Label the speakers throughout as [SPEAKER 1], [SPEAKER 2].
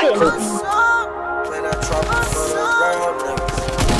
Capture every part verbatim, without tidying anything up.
[SPEAKER 1] talking.
[SPEAKER 2] Play that trumpet for the real niggas.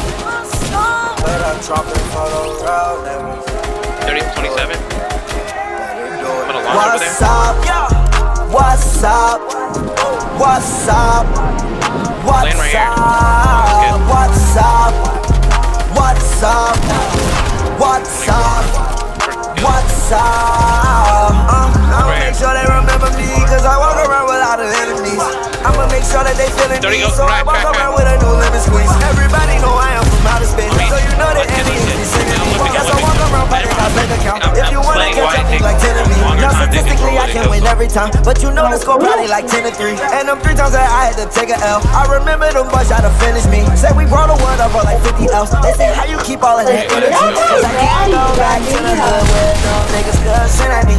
[SPEAKER 2] Play that trumpet for the real niggas.
[SPEAKER 3] thirty, twenty-seven. Put a launch over
[SPEAKER 2] What's
[SPEAKER 3] there.
[SPEAKER 2] up? What's up? What's up? What's
[SPEAKER 3] Lane right here.
[SPEAKER 2] up? What's up? What's up? What's up? What's up? Uh, I'ma make sure they remember me, cause I walk around without the enemies. I'ma make sure that they feeling me, so I walk around with a new lemon squeeze. Everybody know I am from outer space, so you know that enemies be singing me. Cause I walk around pocket my bank account. If you wanna catch up, me like ten of me. Now statistically I can win every time, but you know the score probably like ten to three. And them three times that I had to take a L, I remember them boys try to finish me. Said we brought a word up for like fifty L's. They say how you keep all of that energy, cause I can't go back to the hood where no niggas cussing at me.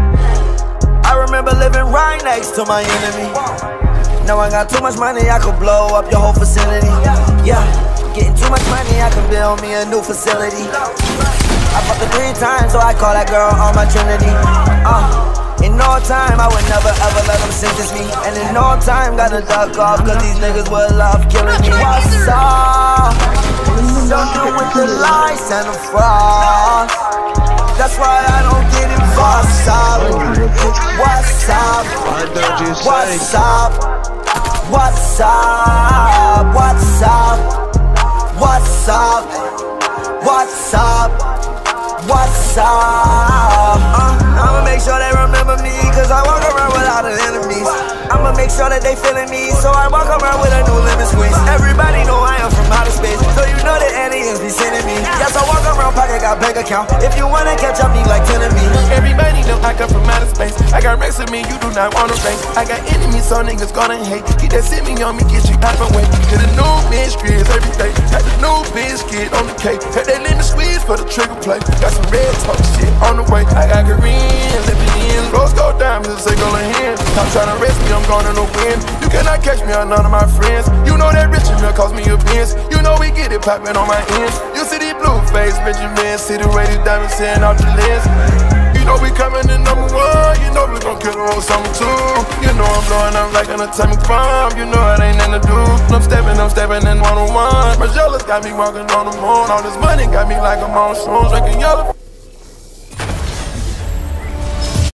[SPEAKER 2] I remember living right next to my enemy. Now I got too much money, I could blow up your whole facility. Yeah, getting too much money, I can build me a new facility. I fucked her three times, so I call that girl on my trinity. Uh, in no time, I would never ever let them sentence me. And in no time, gotta duck off, cause these niggas would love killing me. What's up? Something with the lies and the frost. That's why I don't get involved. What's up? What's up? What's up? What's up? What's up? What's up? What's up? Uh, I'ma make sure they remember me, cause I walk around without the enemies. I'ma make sure that they feeling me, so I walk around with a new lemon squeeze. Everybody know I am from outer space, so you know the aliens be sending me. Yes, I walk around pocket, got bank account. If you wanna catch up, me like ten of me.
[SPEAKER 4] Everybody know I come from outer space. I got racks with me, you do not wanna face. I got enemies, so niggas gonna hate. Keep that send me on me, get you poppin' weight. Get a new mistress every day. Got the new biscuit on the cake. Take that lemon squeeze for the trigger play. Got some red talk shit on the way. I got Korean, living in. Rose gold diamonds, say go hand. Stop trying to arrest me, I'm going to no win. You cannot catch me on none of my friends. You know that rich enough cost me a Benz. You know we get it poppin' on my ends. You see these blue face Benjamin, see the rated diamonds saying off the lens. You know we coming in number one. You know we gon' kill the whole summer too. You know I'm blowing up like an atomic bomb. You know it ain't nothing to do. I'm stepping, I'm stepping in one on one. Margiela's got me walking on the moon. All this money got me like I'm on shrooms. Drinking yellow